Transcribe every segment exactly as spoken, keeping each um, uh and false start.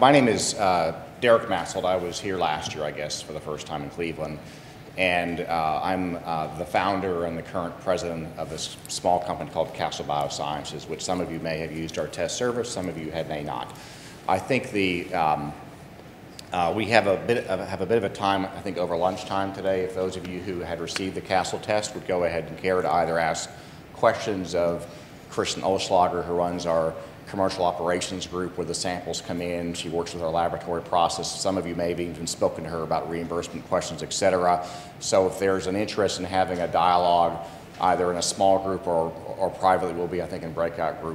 My name is uh, Derek Massold. I was here last year, I guess, for the first time in Cleveland. And uh, I'm uh, the founder and the current president of this small company called Castle Biosciences, which some of you may have used our test service, some of you had, may not. I think the, um, uh, we have a, bit of, have a bit of a time, I think, over lunchtime today. If those of you who had received the Castle test would go ahead and care to either ask questions of Kristen Olschlager, who runs our commercial operations group where the samples come in. She works with our laboratory process. Some of you may have even spoken to her about reimbursement questions, et cetera. So if there's an interest in having a dialogue, either in a small group or, or privately, we'll be, I think, in breakout group.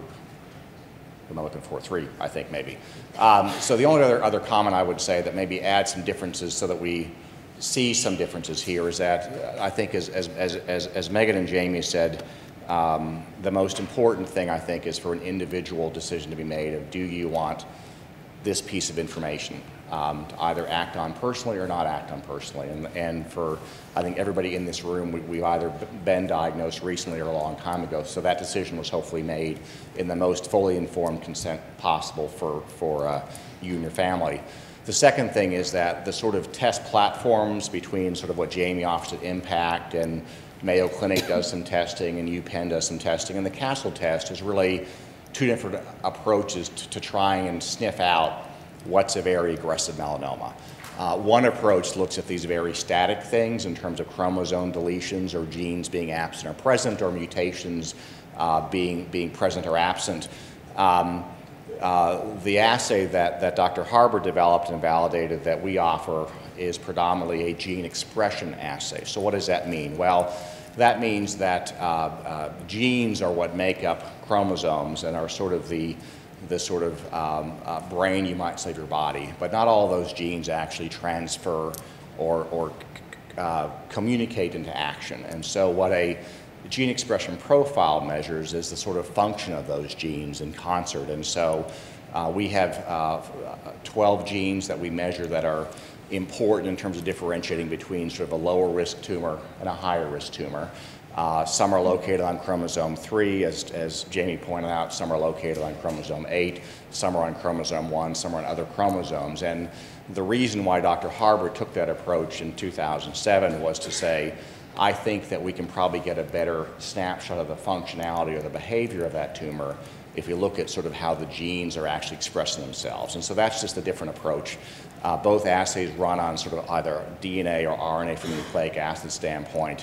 What am I looking for? Three, I think, maybe. Um, so the only other, other comment I would say that maybe adds some differences so that we see some differences here is that I think as, as, as, as, as Megan and Jamie said, Um, the most important thing, I think, is for an individual decision to be made of do you want this piece of information um, to either act on personally or not act on personally. And, and for, I think, everybody in this room, we, we've either been diagnosed recently or a long time ago, so that decision was hopefully made in the most fully informed consent possible for, for uh, you and your family. The second thing is that the sort of test platforms between sort of what Jamie offers at Impact and Mayo Clinic does some testing and UPenn does some testing, and the Castle test is really two different approaches to, to trying and sniff out what's a very aggressive melanoma. Uh, one approach looks at these very static things in terms of chromosome deletions or genes being absent or present or mutations uh, being, being present or absent. Um, uh, the assay that, that Doctor Harbour developed and validated that we offer is predominantly a gene expression assay. So what does that mean? Well, that means that uh, uh, genes are what make up chromosomes and are sort of the, the sort of um, uh, brain, you might say, of your body. But not all of those genes actually transfer or, or uh, communicate into action. And so what a gene expression profile measures is the sort of function of those genes in concert. And so uh, we have uh, twelve genes that we measure that are important in terms of differentiating between sort of a lower risk tumor and a higher risk tumor. Uh, some are located on chromosome three, as, as Jamie pointed out. Some are located on chromosome eight. Some are on chromosome one. Some are on other chromosomes. And the reason why Doctor Harbour took that approach in two thousand seven was to say, I think that we can probably get a better snapshot of the functionality or the behavior of that tumor if you look at sort of how the genes are actually expressing themselves. And so that's just a different approach. Uh, both assays run on sort of either D N A or R N A from a nucleic acid standpoint.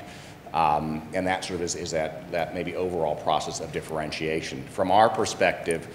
Um, and that sort of is, is that, that maybe overall process of differentiation. From our perspective,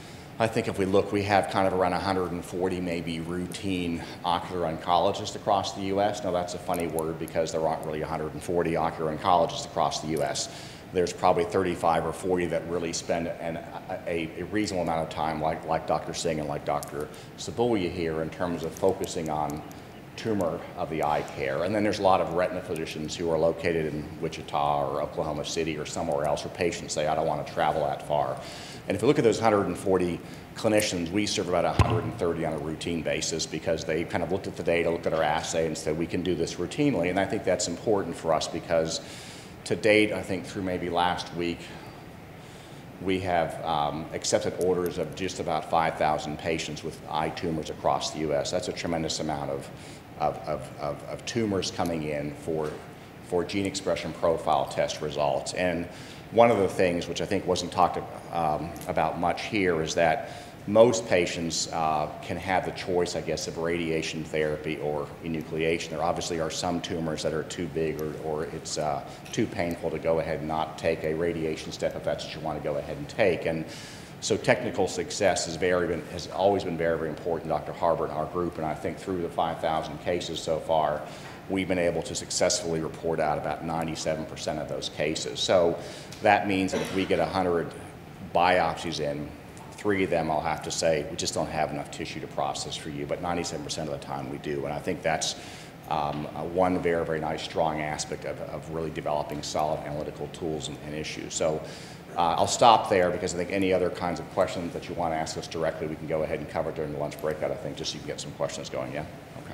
I think if we look, we have kind of around one hundred forty maybe routine ocular oncologists across the U S. Now that's a funny word because there aren't really one hundred forty ocular oncologists across the U S. There's probably thirty-five or forty that really spend an, a, a reasonable amount of time, like, like Doctor Singh and like Doctor Sabuya here, in terms of focusing on tumor of the eye care. And then there's a lot of retina physicians who are located in Wichita or Oklahoma City or somewhere else, or patients say, I don't want to travel that far. And if you look at those one hundred forty clinicians, we serve about one hundred thirty on a routine basis because they kind of looked at the data, looked at our assay, and said, we can do this routinely. And I think that's important for us because to date, I think through maybe last week, we have um, accepted orders of just about five thousand patients with eye tumors across the U S. That's a tremendous amount of, of, of, of, of tumors coming in for, for gene expression profile test results. And one of the things which I think wasn't talked um, about much here is that most patients uh, can have the choice, I guess, of radiation therapy or enucleation. There obviously are some tumors that are too big or, or it's uh, too painful to go ahead and not take a radiation step if that's what you want to go ahead and take. And so technical success has, very been, has always been very, very important, Doctor Harbour and our group, and I think through the five thousand cases so far, we've been able to successfully report out about ninety-seven percent of those cases. So that means that if we get one hundred biopsies in, three of them, I'll have to say, we just don't have enough tissue to process for you, but ninety-seven percent of the time we do. And I think that's um, uh, one very, very nice, strong aspect of, of really developing solid analytical tools and, and issues. So uh, I'll stop there because I think any other kinds of questions that you want to ask us directly, we can go ahead and cover during the lunch breakout, I think, just so you can get some questions going, yeah? Okay.